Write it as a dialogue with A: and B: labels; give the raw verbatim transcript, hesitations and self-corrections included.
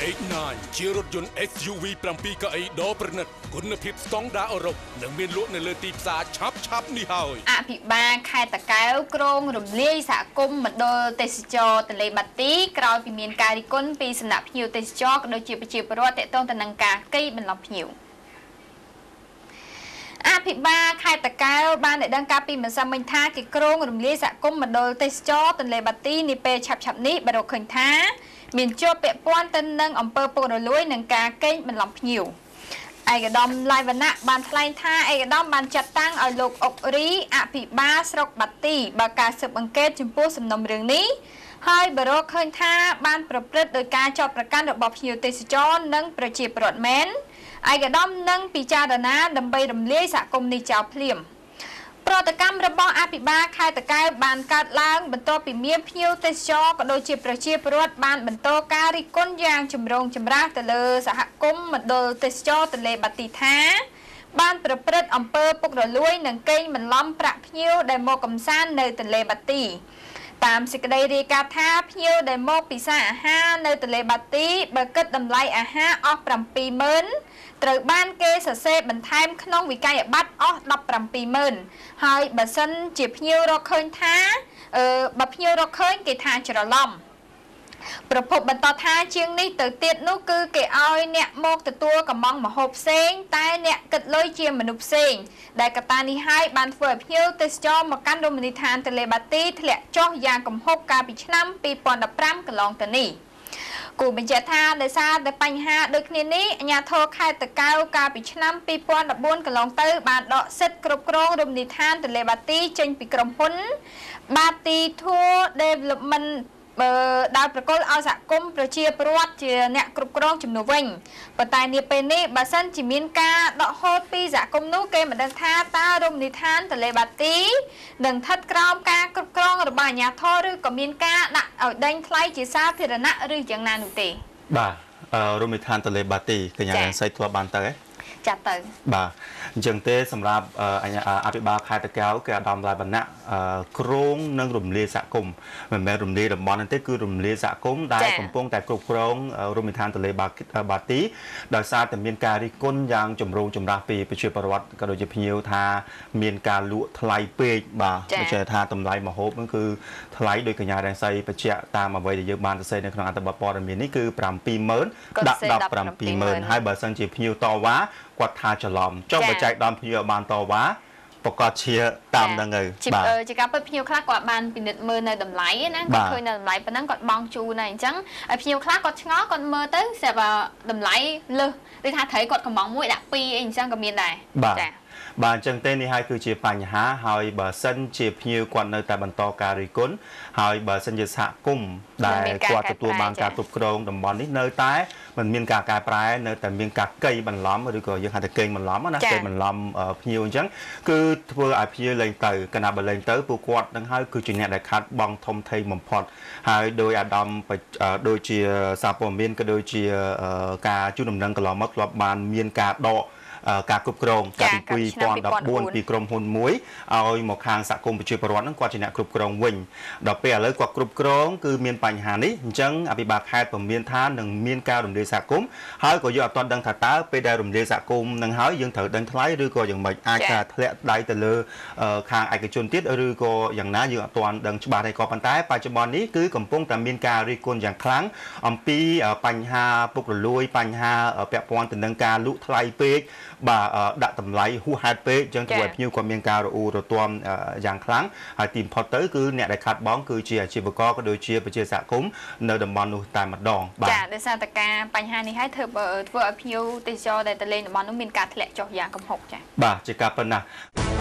A: เอ็กซ์ ไนน์ ជារថយន្ត เอส ยู วี เจ็ด កៅអីដ៏ប្រណិតគុណភាពស្តង់ដារអឺរ៉ុបនិងមានលក់នៅលើទីផ្សារឆាប់ឆាប់នេះហើយអភិបាលខេត្តតាកែវក្រុងរំលាយសហគមន៍មណ្ឌលទេសចរទន្លេបាទីក្រោយពីមានការរិះគន់ពីសំណាក់ភ្ញៀវទេសចរក៏ដូចជាប្រជាពលរដ្ឋទាក់ទងទៅនឹងការកេរបន្លំភ្ញៀវអភិបាលខេត្តតាកែវបានได้ដឹងការពីម្សិលមិញថាគេក្រុងរំលាយសហគមន៍មណ្ឌលទេសចរទន្លេបាទីនាពេលឆាប់ឆាប់នេះបានរកឃើញថាមានជាប់ពាក់ព័ន្ធទៅនឹងអំពើពុករលួយនិងការកេងបន្លំភ្ញៀវឯកឧត្តមឡាយវណ្ណៈបានថ្លែងថាឯកឧត្តមបានចាត់តាំងឲ្យលោកអុករីអភិបាលស្រុកបាទីបើការស៊ើបអង្កេតចំពោះសំណុំរឿងនេះហើយបរកឃើញថាបានប្រព្រឹត្តដោយការចោទប្រកាន់របស់ភ្ញៀវទេសចរនិងប្រជាពលរដ្ឋមែនឯកឧត្តមនឹងពិចារណាដើម្បីរំលាយសហគមន៍នេះចោលភ្លាមប្រតិកម្មរបស់អភិបាលខេត្តតាកែវបានកើតឡើងបន្ទាប់ពីមានភ្ញៀវទេសចរក៏ដូចជាប្រជាពលរដ្ឋបានបន្តការរិះគន់យ៉ាងចម្រូងចម្រាសទៅលើសហគមន៍មណ្ឌលទេសចរទន្លេបាទីថាបានប្រព្រឹត្តអំពើពុករលួយនិងកេងបន្លំប្រាក់ភ្ញៀវដែលមកកំសាន្តនៅទន្លេបាទីតាមសេចក្តីរាយការណ៍ថាភ្ញៀវដែលមកពិសារអាហារនៅទន្លេបាទីបើគិតតម្លៃអាហារអស់ប្រាំពីរម៉ឺនត្រូវបានគេសរសេរបន្ថែមក្នុងវិក័យប័ត្រអស់ដប់ប្រាំពីរម៉ឺនហើយបើសិនជាភ្ញៀវរកឃើញថាអឺបើភ្ញៀវរកឃើញគេថាច្រឡំប្រពន្ធបន្តថាជាងនេះទៅទៀតនោះគឺគេឲ្យអ្នកមកទទួលកំងមហូបផ្សេងតែអ្នកគិតលុយជាមនុស្សផ្សេងដែលកត្តានេះហើយបានធ្វើឲ្យភ្ញៀវទេសចរមកកាន់រមណីយដ្ឋានទន្លេបាទីធ្លាក់ចុះយ៉ាងគំហុកកាលពីឆ្នាំពីរពាន់ដប់ប្រាំកន្លងទៅនេះគូបញ្ជាក់ថាដោយសារតែបញ្ហាដូចគ្នានេះអាជ្ញាធរខេត្តតាកែវកាលពីឆ្នាំពីរពាន់ដប់បួនកន្លងទៅបានដកសិទ្ធិគ្រប់គ្រងរមណីយដ្ឋានទន្លេបាទីចេញពីក្រុមហ៊ុន Bati Tour Development បើដោយប្រកល់ឲ្យសហគមន៍ប្រជាពលរដ្ឋជាអ្នកគ្រប់គ្រងជំនួសវិញប៉ុន្តែនាពេលនេះបើសិនជាមានការដកហូតពីសហគមន៍នោះគេមិនដឹងថាតើរមណីយដ្ឋានទន្លេបាទីនឹងស្ថិតក្រោមការគ្រប់គ្រងរបស់អាជ្ញាធរឬក៏មានការដាក់ឲ្យដេញថ្លៃជាសាធារណៈឬយ៉ាងណានោះទេបាទរមណីយដ្ឋានទន្លេបាទីកញ្ញារងសីធ្លាប់បានទៅចាត់ទៅបាទអញ្ចឹងទេសម្រាប់អភិបាលខេត្តតាកែវគឺអាដាមឡាយវណ្ណៈក្រងនិងរំលាយសហគមន៍មិនមែនរំលាយតំបន់ទេគឺរំលាយសហគមន៍ដែលកំពុងតែគ្រប់គ្រងរមណីយដ្ឋានទន្លេបាទីដោយសារតែមានការរិះគន់យ៉ាងចម្រូងចម្រាសពីប្រជាពលរដ្ឋក៏ដូចជាភ្ញៀវថាមានការលក់ថ្លៃពេកបាទដូចជាថាតម្លៃម្ហូបហ្នឹងគឺថ្លៃដោយកញ្ញារងសីបញ្ជាក់តាមអ្វីដែលយើងបានសរសេរនៅក្នុងអត្ថបទព័ត៌មាននេះគឺប្រាំពីរម៉ឺនដាក់ដល់ប្រាំពីរម៉ឺនហើយបើសិនជាភ្ញៀវតវ៉ាគាត់ថាច្រឡំចុះបើចែកដល់ភ្ញៀវបានតវ៉ាប្រកាសជាតាមហ្នឹងហើយបាទជាការពិតភ្ញៀវខ្លះគាត់បានពិនិត្យមើលនៅតម្លៃណាគាត់ឃើញនៅតម្លៃប៉ុណ្ណឹងគាត់បង់ជូនហើយអញ្ចឹងហើយភ្ញៀវខ្លះគាត់ឆ្ងល់គាត់មើលទៅស្រាប់តែតម្លៃលើសឬថាត្រីគាត់កំងមួយដាក់ពីរអីអញ្ចឹងក៏មានដែរចាបាទអញ្ចឹងទេនេះហើយគឺជាបញ្ហាហើយបើសិនជាភ្ញៀវគាត់នៅតែបន្តការរិះគន់ហើយបើសិនជាសហគមន៍ដែលគាត់ទទួលបានការគ្រប់គ្រងតំបន់នេះនៅតែមិនមានការកែប្រែនៅតែមានការកេរបន្លំឬក៏យើងហៅថាកេងបន្លំណាកេងបន្លំភ្ញៀវអញ្ចឹងគឺធ្វើឲ្យភ្ញៀវលេងទៅកណាបើលេងទៅពួកគាត់នឹងហើយគឺជាអ្នកដែលខាត់បងធំធេងបំផុតហើយដោយអាដាមដូចជាសារព័ត៌មានក៏ដូចជាការជូនដំណឹងកន្លងមកធ្លាប់បានមានការដកការគ្រប់គ្រងកាលពីពីរពាន់ដប់បួនពីក្រុមហ៊ុនមួយឲ្យមកខាងសហគមន៍ប្រជាពលរដ្ឋហ្នឹងគាត់ជាអ្នកគ្រប់គ្រងវិញដល់ពេលឥឡូវគាត់គ្រប់គ្រងគឺមានបញ្ហានេះអញ្ចឹងអភិបាលខេត្តពមៀនថានឹងមានការរំលាយសហគមន៍ហើយក៏យើងអត់ទាន់ដឹងថាតើពេលដែលរំលាយសហគមន៍នឹងហើយយើងត្រូវដេញថ្លៃឬក៏យ៉ាងម៉េចអាចថាធ្លាក់ដៃទៅលើខាងឯកជនទៀតឬក៏យ៉ាងណាយើងអត់ទាន់ដឹងច្បាស់ទេក៏ប៉ុន្តែបច្ចុប្បន្ននេះគឺកំពុងតែមានការរិះគន់យ៉ាងខ្លាំងអំពីបញ្ហាពុករលួយបញ្ហាពាក់ព័ន្ធទៅនឹងការលក់ថ្លៃពេកបាទដាក់តម្លៃហួសហេតុពេកអញ្ចឹងធ្វើឲ្យភ្ញៀវគាត់មានការរអ៊ូរទាំយ៉ាងខ្លាំងហើយទីបំផុតទៅគឺអ្នកដែលខាត់បងគឺជាអាជីវករក៏ដូចជាប្រជាសហគមន៍នៅតំបន់នោះតែម្ដងបាទចាដោយសារតែការបញ្ហានេះហើយធ្វើធ្វើឲ្យភ្ញៀវទេសចរដែលទៅលេងតំបន់នោះមានការធ្លាក់ចុះយ៉ាងគំហុកចាបាទជាការប៉ុណ្ណា